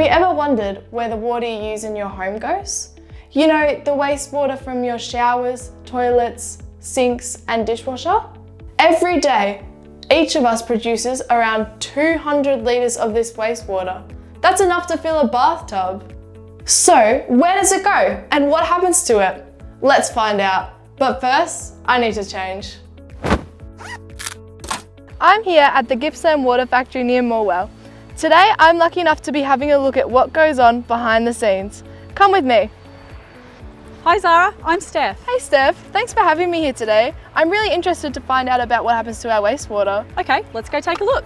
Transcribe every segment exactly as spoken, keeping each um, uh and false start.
you ever wondered where the water you use in your home goes? You know, the wastewater from your showers, toilets, sinks, and dishwasher? Every day, each of us produces around two hundred litres of this wastewater. That's enough to fill a bathtub. So, where does it go? And what happens to it? Let's find out. But first, I need to change. I'm here at the Gippsland Water Factory near Morwell. Today, I'm lucky enough to be having a look at what goes on behind the scenes. Come with me. Hi Zara, I'm Steph. Hey Steph, thanks for having me here today. I'm really interested to find out about what happens to our wastewater. Okay, let's go take a look.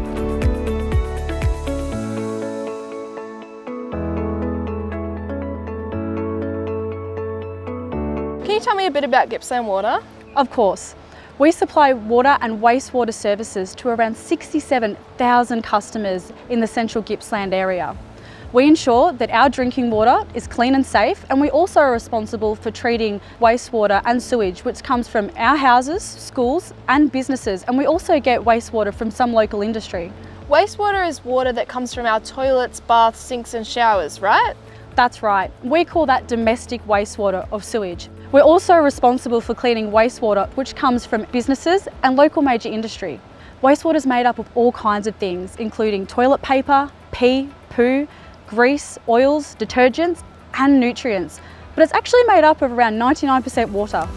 Can you tell me a bit about Gippsland Water? Of course. We supply water and wastewater services to around sixty-seven thousand customers in the central Gippsland area. We ensure that our drinking water is clean and safe, and we also are responsible for treating wastewater and sewage which comes from our houses, schools and businesses, and we also get wastewater from some local industry. Wastewater is water that comes from our toilets, baths, sinks and showers, right? That's right. We call that domestic wastewater or sewage. We're also responsible for cleaning wastewater which comes from businesses and local major industry. Wastewater is made up of all kinds of things, including toilet paper, pee, poo, grease, oils, detergents and nutrients, but it's actually made up of around ninety-nine percent water.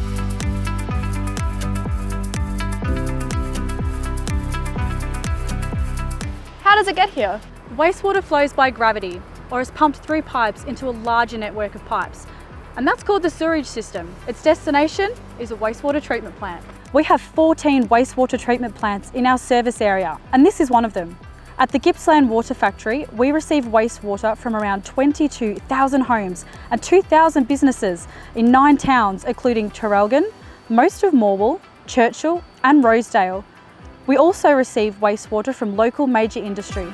How does it get here? Wastewater flows by gravity or is pumped through pipes into a larger network of pipes, and that's called the sewerage system. Its destination is a wastewater treatment plant. We have fourteen wastewater treatment plants in our service area, and this is one of them. At the Gippsland Water Factory, we receive wastewater from around twenty-two thousand homes and two thousand businesses in nine towns, including Traralgon, most of Morwell, Churchill and Rosedale. We also receive wastewater from local major industry.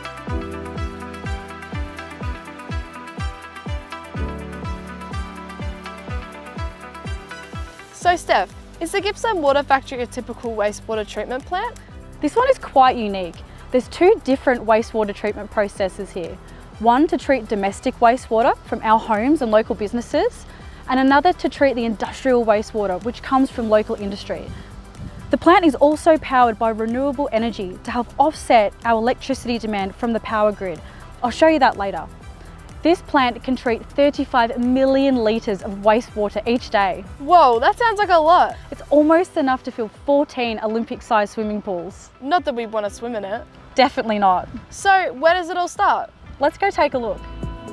So Steph, is the Gippsland Water Factory a typical wastewater treatment plant? This one is quite unique. There's two different wastewater treatment processes here. One to treat domestic wastewater from our homes and local businesses, and another to treat the industrial wastewater which comes from local industry. The plant is also powered by renewable energy to help offset our electricity demand from the power grid. I'll show you that later. This plant can treat thirty-five million litres of wastewater each day. Whoa, that sounds like a lot. It's almost enough to fill fourteen Olympic-sized swimming pools. Not that we want to swim in it. Definitely not. So where does it all start? Let's go take a look.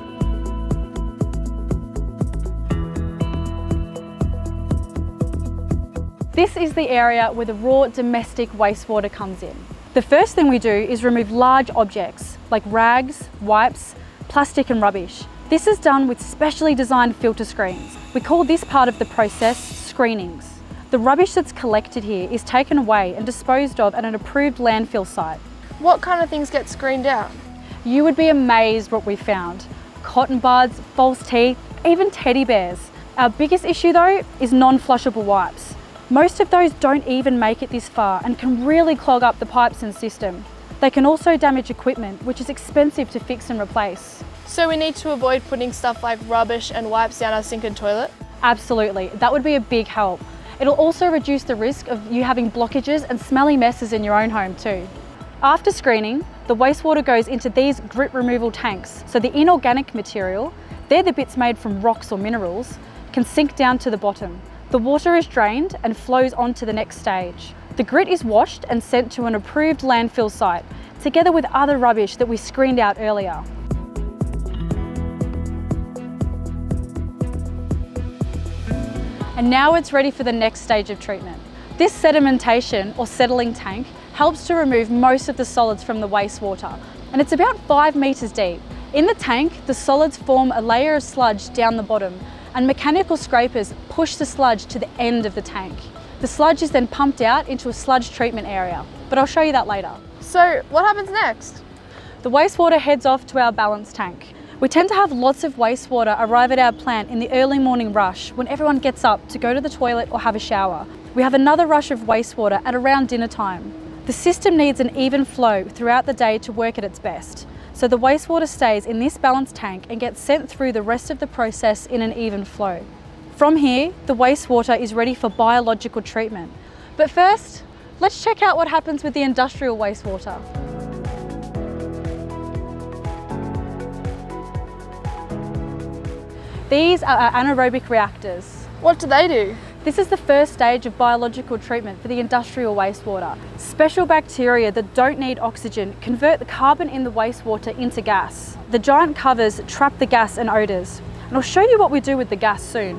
This is the area where the raw domestic wastewater comes in. The first thing we do is remove large objects like rags, wipes, plastic and rubbish. This is done with specially designed filter screens. We call this part of the process screenings. The rubbish that's collected here is taken away and disposed of at an approved landfill site. What kind of things get screened out? You would be amazed what we found. Cotton buds, false teeth, even teddy bears. Our biggest issue though is non-flushable wipes. Most of those don't even make it this far and can really clog up the pipes and system. They can also damage equipment, which is expensive to fix and replace. So we need to avoid putting stuff like rubbish and wipes down our sink and toilet? Absolutely, that would be a big help. It'll also reduce the risk of you having blockages and smelly messes in your own home too. After screening, the wastewater goes into these grit removal tanks. So the inorganic material, they're the bits made from rocks or minerals, can sink down to the bottom. The water is drained and flows on to the next stage. The grit is washed and sent to an approved landfill site, together with other rubbish that we screened out earlier. And now it's ready for the next stage of treatment. This sedimentation or settling tank helps to remove most of the solids from the wastewater, and it's about five metres deep. In the tank, the solids form a layer of sludge down the bottom, and mechanical scrapers push the sludge to the end of the tank. The sludge is then pumped out into a sludge treatment area, but I'll show you that later. So what happens next? The wastewater heads off to our balance tank. We tend to have lots of wastewater arrive at our plant in the early morning rush when everyone gets up to go to the toilet or have a shower. We have another rush of wastewater at around dinner time. The system needs an even flow throughout the day to work at its best. So the wastewater stays in this balanced tank and gets sent through the rest of the process in an even flow. From here, the wastewater is ready for biological treatment. But first, let's check out what happens with the industrial wastewater. These are our anaerobic reactors. What do they do? This is the first stage of biological treatment for the industrial wastewater. Special bacteria that don't need oxygen convert the carbon in the wastewater into gas. The giant covers trap the gas and odours, and I'll show you what we do with the gas soon.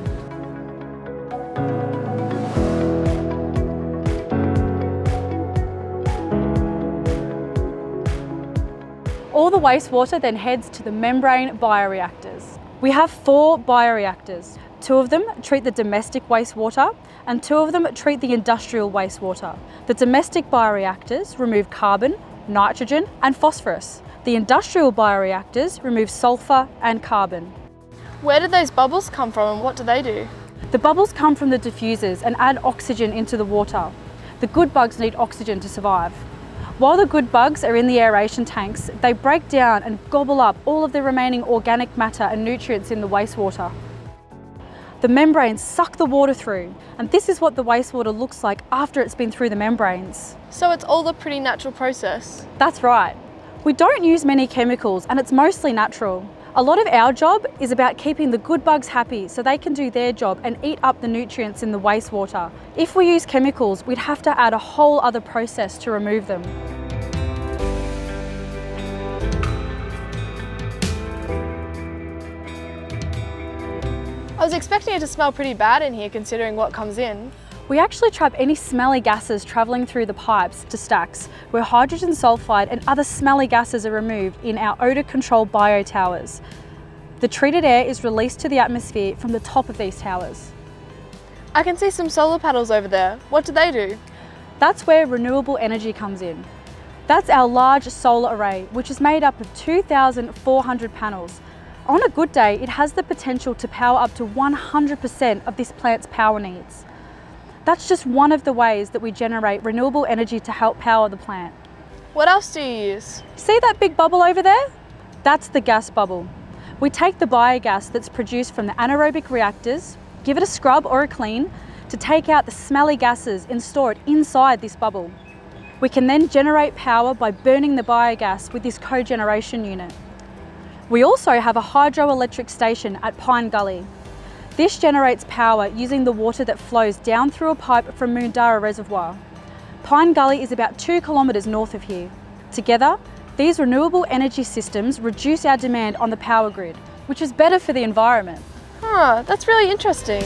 All the wastewater then heads to the membrane bioreactors. We have four bioreactors. Two of them treat the domestic wastewater and two of them treat the industrial wastewater. The domestic bioreactors remove carbon, nitrogen and phosphorus. The industrial bioreactors remove sulphur and carbon. Where did those bubbles come from and what do they do? The bubbles come from the diffusers and add oxygen into the water. The good bugs need oxygen to survive. While the good bugs are in the aeration tanks, they break down and gobble up all of the remaining organic matter and nutrients in the wastewater. The membranes suck the water through, and this is what the wastewater looks like after it's been through the membranes. So it's all a pretty natural process? That's right. We don't use many chemicals and it's mostly natural. A lot of our job is about keeping the good bugs happy so they can do their job and eat up the nutrients in the wastewater. If we use chemicals, we'd have to add a whole other process to remove them. I was expecting it to smell pretty bad in here considering what comes in. We actually trap any smelly gases travelling through the pipes to stacks where hydrogen sulfide and other smelly gases are removed in our odour control bio towers. The treated air is released to the atmosphere from the top of these towers. I can see some solar panels over there. What do they do? That's where renewable energy comes in. That's our large solar array, which is made up of two thousand four hundred panels. On a good day, it has the potential to power up to one hundred percent of this plant's power needs. That's just one of the ways that we generate renewable energy to help power the plant. What else do you use? See that big bubble over there? That's the gas bubble. We take the biogas that's produced from the anaerobic reactors, give it a scrub or a clean to take out the smelly gases and store it inside this bubble. We can then generate power by burning the biogas with this cogeneration unit. We also have a hydroelectric station at Pine Gully. This generates power using the water that flows down through a pipe from Moondara Reservoir. Pine Gully is about two kilometres north of here. Together, these renewable energy systems reduce our demand on the power grid, which is better for the environment. Huh, that's really interesting.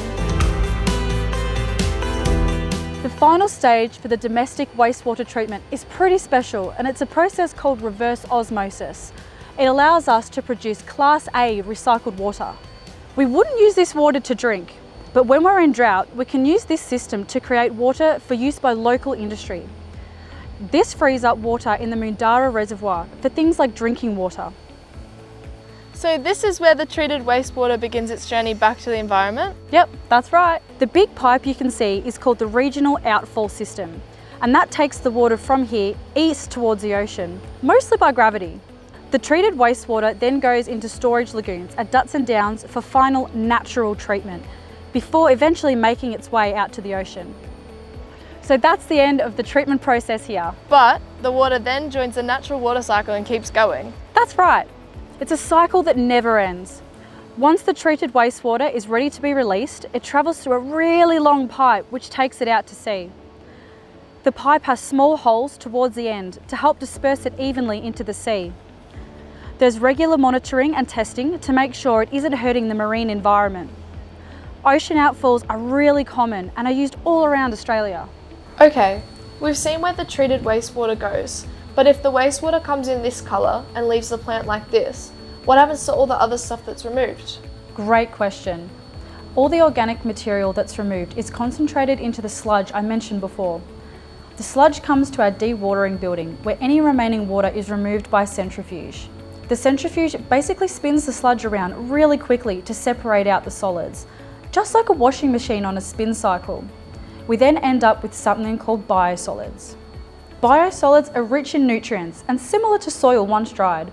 The final stage for the domestic wastewater treatment is pretty special, and it's a process called reverse osmosis. It allows us to produce Class A recycled water. We wouldn't use this water to drink, but when we're in drought, we can use this system to create water for use by local industry. This frees up water in the Moondara Reservoir for things like drinking water. So this is where the treated wastewater begins its journey back to the environment? Yep, that's right. The big pipe you can see is called the regional outfall system, and that takes the water from here east towards the ocean, mostly by gravity. The treated wastewater then goes into storage lagoons at Duts and Downs for final natural treatment, before eventually making its way out to the ocean. So that's the end of the treatment process here. But the water then joins the natural water cycle and keeps going. That's right. It's a cycle that never ends. Once the treated wastewater is ready to be released, it travels through a really long pipe which takes it out to sea. The pipe has small holes towards the end to help disperse it evenly into the sea. There's regular monitoring and testing to make sure it isn't hurting the marine environment. Ocean outfalls are really common and are used all around Australia. Okay, we've seen where the treated wastewater goes, but if the wastewater comes in this colour and leaves the plant like this, what happens to all the other stuff that's removed? Great question. All the organic material that's removed is concentrated into the sludge I mentioned before. The sludge comes to our dewatering building where any remaining water is removed by centrifuge. The centrifuge basically spins the sludge around really quickly to separate out the solids, just like a washing machine on a spin cycle. We then end up with something called biosolids. Biosolids are rich in nutrients and similar to soil once dried.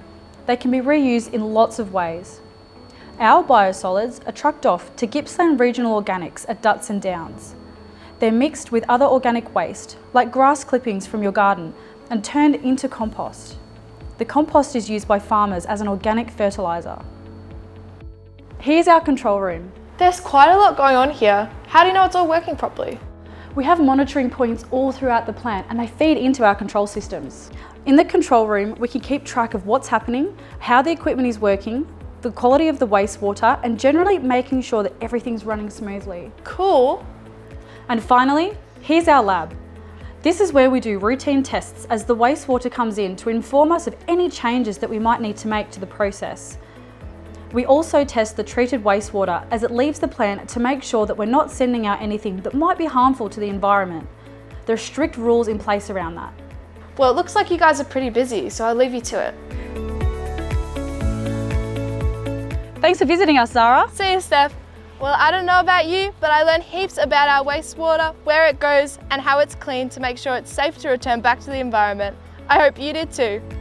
They can be reused in lots of ways. Our biosolids are trucked off to Gippsland Regional Organics at Dutts and Downs. They're mixed with other organic waste, like grass clippings from your garden, and turned into compost. The compost is used by farmers as an organic fertiliser. Here's our control room. There's quite a lot going on here. How do you know it's all working properly? We have monitoring points all throughout the plant and they feed into our control systems. In the control room, we can keep track of what's happening, how the equipment is working, the quality of the wastewater, and generally making sure that everything's running smoothly. Cool. And finally, here's our lab. This is where we do routine tests as the wastewater comes in to inform us of any changes that we might need to make to the process. We also test the treated wastewater as it leaves the plant to make sure that we're not sending out anything that might be harmful to the environment. There are strict rules in place around that. Well, it looks like you guys are pretty busy, so I'll leave you to it. Thanks for visiting us, Zara. See you, Steph. Well, I don't know about you, but I learned heaps about our wastewater, where it goes, and how it's cleaned to make sure it's safe to return back to the environment. I hope you did too.